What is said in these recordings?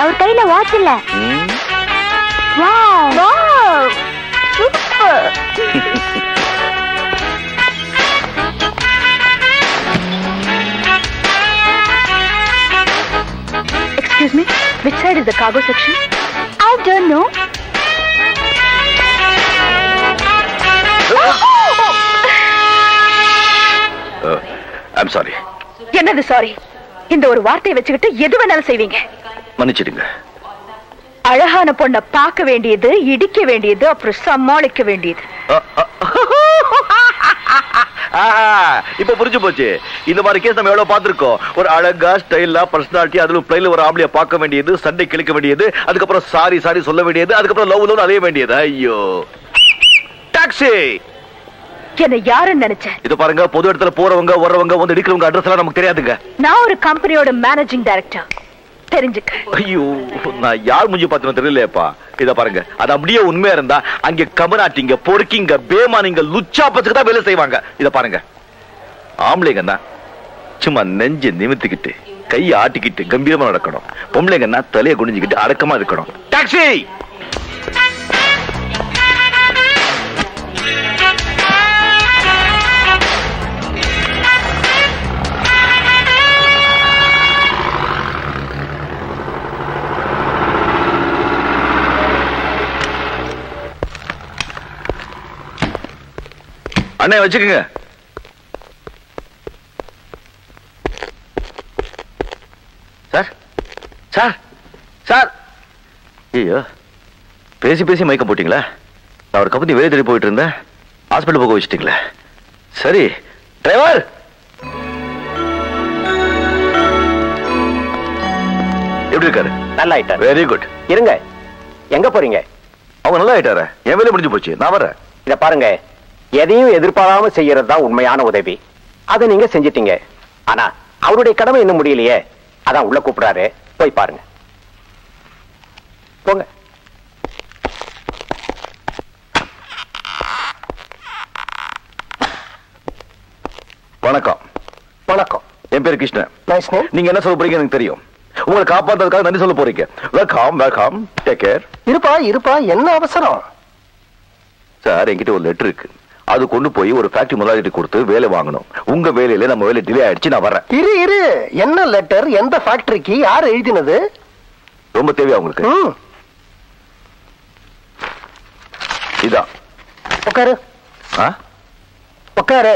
அவர் கையில வாட்ச் இல்ல. Wow wow super. Excuse me, which side is the cargo section? I don't know. I'm sorry. என்னது sorry? இந்த ஒரு வார்த்தையை வச்சுக்கிட்டு எது வேணாலும் செய்வீங்க. மன்னிச்சிடுங்க. அழகான பொண்ணை பார்க்க வேண்டியது, இடிக்க வேண்டியது, அப்புறம் சமாளிக்க வேண்டியது. இப்ப புரிஞ்சு போச்சு. இந்த மாதிரி கேஸ் நம்ம எவ்வளவு பார்த்திருக்கோம். ஒரு அழகா ஸ்டைலா பர்சனாலிட்டி, அதுல பிளைல ஒரு ஆம்பளைய பார்க்க வேண்டியது, சண்டை கிழிக்க வேண்டியது, அதுக்கப்புறம் சாரி சாரி சொல்ல வேண்டியது, அதுக்கப்புறம் லவ் லவ் அலைய வேண்டியது. ஐயோ டாக்ஸி. என்ன யாருன்னு நினைச்சேன்? இது பாருங்க, பொது இடத்துல போறவங்க வர்றவங்க வந்து எடுக்கிறவங்க அட்ரஸ் எல்லாம் நமக்கு தெரியாதுங்க. நான் ஒரு கம்பெனியோட மேனேஜிங் டைரக்டர், தெரிஞ்சுக்க. ஐயோ நான் யார் முஞ்சி பார்த்தேன்னு தெரியலையப்பா. இத பாருங்க, அது அப்படியே உண்மையா இருந்தா அங்க கமராட்டிங்க, பொறுக்கிங்க, பேமானிங்க, லுச்சா பச்சுக்கு தான் வேலை செய்வாங்க. இத பாருங்க, ஆம்பளைங்கன்னா சும்மா நெஞ்சு நிமித்திக்கிட்டு கையை ஆட்டிக்கிட்டு கம்பீரமா நடக்கணும். பொம்பளைங்கன்னா தலையை குனிஞ்சுக்கிட்டு அடக்கமா இருக்கணும். டாக்ஸி. அண்ணே வச்சுக்கோங்க. Sir sir sir. ஐயோ பேசி பேசி மயக்கம் போட்டீங்களா? நான் ஒரு கம்பெனி வேலை தேடி போயிட்டு இருந்தேன், ஹாஸ்பிட்டல் போக வச்சுட்டீங்களா? சரி டிரைவர். எப்படி இருக்காரு? நல்லா ஆயிட்டாரு. Very good. இருங்க, எங்க போறீங்க? அவங்க நல்லா ஆயிட்டாரு. என் வேலை முடிஞ்சு போச்சு, நான் வரேன். இத பாருங்க, எதையும் எதிர்பாராம செய்யறது தான் உண்மையான உதவி. அதை நீங்க செஞ்சிட்டீங்க. ஆனா அவருடைய கடமை இன்னும் முடியலையே, அதான் உள்ள கூப்பிடுறாரு, போய் பாருங்க. போங்க. வணக்கம். வணக்கம். என் பேர் கிருஷ்ணன். Nice name. நீங்க என்ன சொல்ல போறீங்க எனக்கு தெரியும். உங்களை காப்பாற்றதுக்காக நன்றி சொல்ல போறீங்க. Welcome welcome, take care. இருப்பா இருப்பா, என்ன அவசரம்? சார் என்கிட்ட ஒரு லெட்டர் இருக்கு, அது கொண்டு போய் ஒரு ஃபேக்டரி முதலாளிகிட்ட கொடுத்து வேலை வாங்கணும். உங்க வேலையில நம்ம வேலை டிலே ஆயிடுச்சு, நான் வரேன். இரு, என்ன லெட்டர், எந்த ஃபேக்டரிக்கு, யார் எழுதினது? ரொம்ப தேவையா உங்களுக்கு? இதான். உட்காரு. உட்காரு.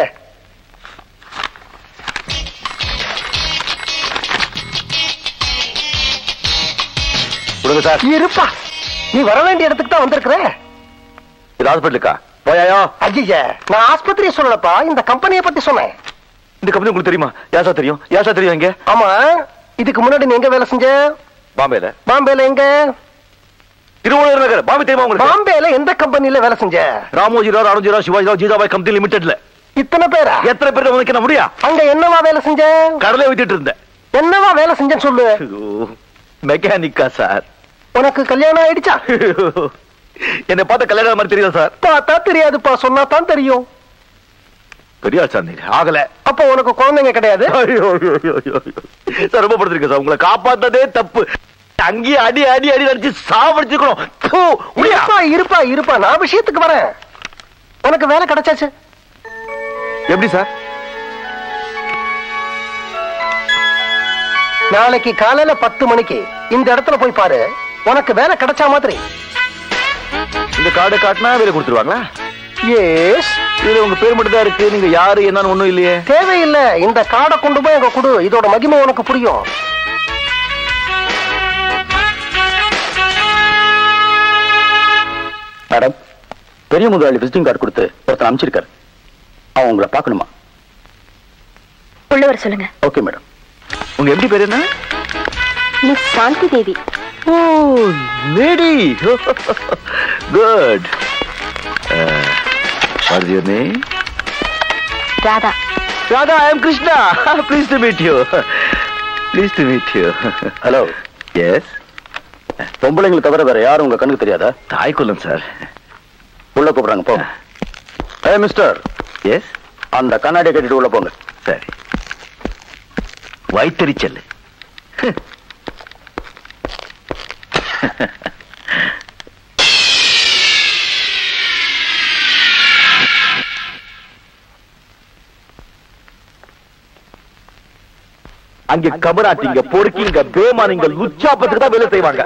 சார் இருப்பா, நீ வர வேண்டிய இடத்துக்கு தான் வந்திருக்கிற. இது ஹாஸ்பிட்டலுக்கா? போயாயோ? ஐயா, நான் ஆஸ்பத்திரியை சொல்லலப்பா, இந்த கம்பெனியை பத்தி சொன்னேன். இந்த கம்பெனி உங்களுக்கு தெரியுமா? யாசா தெரியும்? யாசா தெரியும்? எங்க? ஆமா, இதுக்கு முன்னாடி நீ எங்க வேலை செஞ்ச? பாம்பேல. பாம்பேல எங்க? திருவள்ளூர் நகர். பாம்பே தெரியுமா உங்களுக்கு? பாம்பேல எந்த கம்பெனில வேலை செஞ்ச? ராமோஜிராவ், அருண்ஜிராவ், சிவாஜிராவ், ஜீதாபாய் கம்பெனி லிமிடெட்ல. இத்தனை பேரா? எத்தனை பேர் உங்களுக்கு முடியா? அங்க என்னவா வேலை செஞ்ச? கடலை வித்துட்டு இருந்தேன். என்னவா வேலை செஞ்சேன்னு சொல்லு. மெக்கானிக்கா சார். உனக்கு கல்யாணம் ஆயிடுச்சா? என்ன பார்த்த கல்யாணம் மாதிரி தெரியும் சார்? பார்த்தா தெரியாதுப்பா, சொன்னா தான் தெரியும். தெரியாது சார். ஆகல. அப்ப உனக்கு குழந்தைங்க கிடையாது? சார் ரொம்ப படுத்திருக்கேன் சார், உங்களை காப்பாத்ததே தப்பு. அங்கேயே அடி அடி அடி அடிச்சு சாவடிச்சுக்கணும். இருப்பா இருப்பா, நான் விஷயத்துக்கு வரேன். உனக்கு வேலை கிடைச்சாச்சு. எப்படி சார்? நாளைக்கு காலையில 10 மணிக்கு இந்த இடத்துல போய் பாரு, உனக்கு வேலை கிடைச்சா மாதிரி. இந்த கார்டு காட்டினா வேலை கொடுத்துருவாங்களா? எஸ். இதுல உங்க பேர் மட்டும் தான் இருக்கு, நீங்க யாரு என்னன்னு ஒண்ணும் இல்லையே. தேவையில்லை, இந்த கார்டை கொண்டு போய் அங்க கொடு, இதோட மகிமை உனக்கு புரியும். மேடம், பெரிய முதலாளி விசிட்டிங் கார்டு கொடுத்து ஒருத்தர் அனுப்பிச்சிருக்காரு. அவன் உங்களை பார்க்கணுமா? உள்ளவர் சொல்லுங்க. Okay madam. உங்க எப்படி பேர் என்ன? Miss Shanti Devi. Oh lady, good. What is your name? Radha. Radha, I am Krishna. Pleased to meet you. Pleased to meet you. Hello. Yes. பொம்பளைங்களை தவிர வேற யாரும் உங்க கண்ணுக்கு தெரியாதா? தாய்க்குள்ளம் சார். உள்ள கூப்பிடுறாங்க, போங்க. ஏ மிஸ்டர். எஸ். அந்த கண்ணாடியை கட்டிட்டு உள்ள போங்க. சரி. வைத்தறிச்சல். அங்க கமராட்டிங்க, பொறுக்கிங்க, பேமானிங்க, லுச்சாப்பத்துக்கு தான் வேலை செய்வாங்க.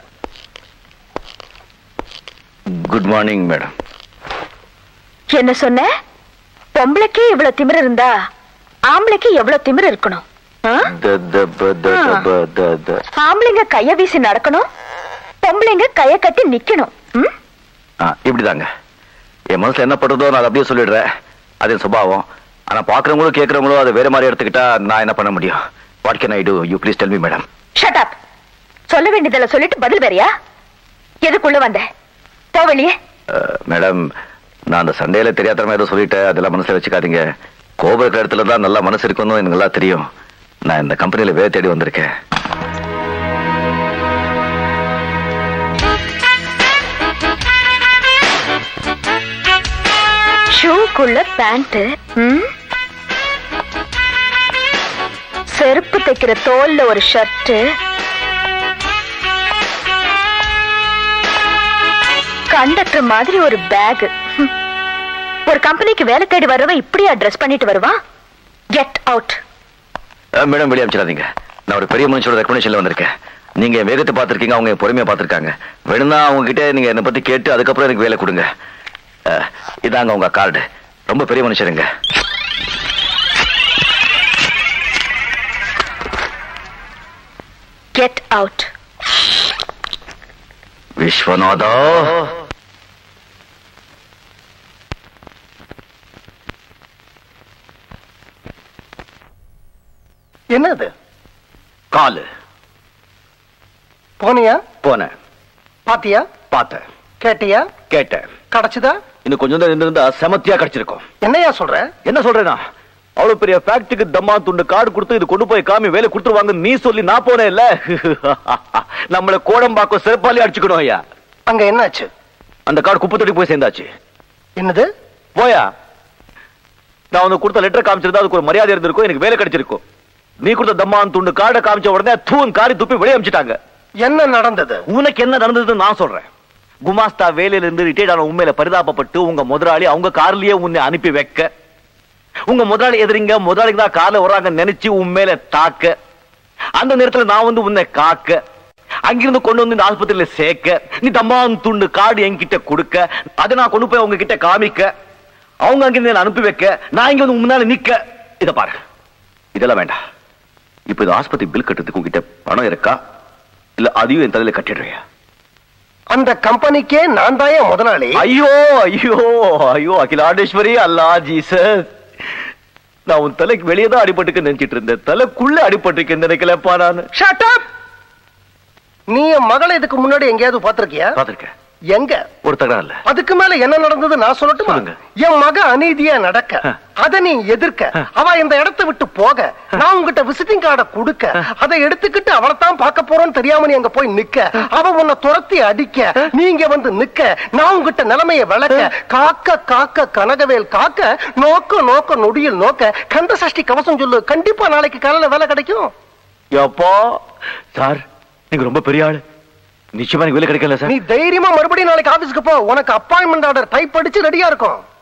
Good morning madam. என்ன சொன்ன? பொம்பளைக்கே இவ்வளவு திமிரு இருந்தா ஆம்பளைக்கு எவ்வளவு திமிரு இருக்கணும்? ஆம்பளைங்க கைய வீசி நடக்கணும், பொம்பளைங்க கைய கட்டி நிக்கணும். இப்படிதாங்க என் மனசுல என்ன படுறதோ நான் அப்படியே சொல்லிடுறேன். அது சுபாவம். ஆனா பாக்குறவங்களும் கேட்கறவங்களும் அதை வேற மாதிரி எடுத்துக்கிட்டா நான் என்ன பண்ண முடியும்? What can I do? You please tell me, madam. Shut up. சொல்ல வேண்டியதெல்லாம் சொல்லிட்டு பதில் வேறியா? எதுக்குள்ள வந்த? போ வெளியே. மேடம், நான் அந்த சண்டையில தெரியாதமா ஏதோ சொல்லிட்டேன். அதெல்லாம் மனசுல வச்சுக்காதீங்க. கோபுர இடத்துல தான் நல்ல மனசு இருக்குன்னு எனக்கு நல்லா தெரியும். நான் இந்த கம்பெனில வேலை தேடி வந்திருக்கேன். ஷூக்குள்ள பேண்ட், செருப்பு தைக்கிற தோல்ல ஒரு ஷர்ட், கண்டக்டர் மாதிரி ஒரு பேக். ஒரு கம்பெனிக்கு வேலை தேடி வர்றவ இப்படியா ட்ரெஸ் பண்ணிட்டு வருவா? Get out. மேடம், வெளியே அனுப்பிச்சிடாதீங்க. நான் ஒரு பெரிய மனுஷனோட ரெக்கமெண்டேஷன்ல வந்திருக்கேன். நீங்க வேகத்தை பார்த்திருக்கீங்க, அவங்க பொறுமையா பார்த்திருக்காங்க. வேணும்னா அவங்க கிட்ட நீங்க என்னை பத்தி கேட்டு அதுக்கப்புறம் எனக்கு வேலை கொடுங்க. இதாங்க உங்க கார்டு. ரொம்ப பெரிய மனுஷருங்க. Get out. விஸ்வநாதா. என்னது? காலு. போனியா? போனேன். பாத்தியா? பார்த்தேன். கேட்டியா? கேட்டேன். கிடைச்சதா? இன்னும் கொஞ்சம் தான் இருந்திருந்தா செமத்தியா கிடைச்சிருக்கும். என்னையா சொல்ற? என்ன சொல்றேன்னா, அவ்வளவு பெரிய ஃபேக்டரிக்கு தம்மா துண்டு கார்டு கொடுத்து இது கொண்டு போய் காமி வேலை கொடுத்துருவாங்க நீ சொல்லி நான் போனேன் இல்ல. நம்மள கோடம்பாக்கம் சிறப்பாலி அடிச்சுக்கணும் ஐயா. அங்க என்னாச்சு? அந்த கார்டு குப்பை தொட்டி போய் சேர்ந்தாச்சு. என்னது? போயா, நான் உனக்கு கொடுத்த லெட்டர் காமிச்சிருந்தா அதுக்கு ஒரு மரியாதை இருந்திருக்கும், எனக்கு வேலை கிடைச்சிருக்கும். நீ கொடுத்த தம்மான் துண்டு கார்டை காமிச்ச உடனே தூண் காரி துப்பி வெளியே அமிச்சிட்டாங்க. என்ன நடந்தது? உனக்கு என்ன நடந்ததுன்னு நான் சொல்றேன். குமாஸ்தா வேலையில இருந்து ரிட்டையர்ட் ஆன உண்மையில பரிதாபப்பட்டு உங்க முதலாளி அவங்க கார்லயே உன்னை அனுப்பி வைக்க, உங்க முதலாளி எதிரிங்க முதலாளிக்கு தான் கார்ல வர்றாங்க நினைச்சு உண்மையில தாக்க, அந்த நேரத்துல நான் வந்து உன்னை காக்க, அங்கிருந்து கொண்டு வந்து இந்த ஆஸ்பத்திரியில சேர்க்க, நீ தம்மான் துண்டு கார்டு என்கிட்ட கொடுக்க, அதை நான் கொண்டு போய் அவங்க கிட்ட காமிக்க, அவங்க அங்கிருந்து அனுப்பி வைக்க, நான் இங்க வந்து முன்னால நிக்க. இத பாரு, இதெல்லாம் வேண்டாம். இப்ப இந்த ஆஸ்பத்திரி பில் கட்டுறதுக்கு உங்ககிட்ட பணம் இருக்கா, இல்ல அதையும் என் தலையில கட்டிடுறியா? அந்த கம்பெனிக்கே நான் தான் முதலாளி. ஐயோ ஐயோ ஐயோ அகிலாண்டேஸ்வரி, அல்லா ஜீசஸ், நான் உன் தலைக்கு வெளியே தான் அடிபட்டுக்கு நினைச்சிட்டு இருந்தேன், தலைக்குள்ள அடிபட்டுக்கு நினைக்கலப்பா நான். Shut up. நீ என் மகளை இதுக்கு முன்னாடி எங்கேயாவது பாத்திருக்கியா? பாத்திருக்கேன். எங்க? ஒரு தகராறு இல்ல. அதுக்கு மேல என்ன நடந்தது நான் சொல்லட்டுமா? என் மக அநீதியா நடக்க, அத நீ எதிர்க்க, அவ இந்த இடத்தை விட்டு போக, நான் உங்ககிட்ட விசிட்டிங் கார்டை கொடுக்க, அதை எடுத்துக்கிட்டு அவளை தான் பார்க்க போறோன்னு தெரியாம நீ அங்க போய் நிக்க, அவ உன்னை துரத்தி அடிக்க, நீங்க வந்து நிக்க, நான் உங்ககிட்ட நிலைமையை விளக்க, காக்க காக்க கனகவேல் காக்க, நோக்க நோக்க நொடியில் நோக்க, கந்த சஷ்டி கவசம் சொல்லு, கண்டிப்பா நாளைக்கு காலையில வேலை கிடைக்கும். எப்போ சார், நீங்க ரொம்ப பெரிய ஆளு, நிச்சயமா வேலை கிடைக்கல சார். நீ தைரியமா மறுபடியும் நாளைக்கு ஆபீஸ்க்கு போ, உனக்கு அப்பாயின்மெண்ட் ஆர்டர் டைப் அடிச்சு ரெடியா இருக்கும்.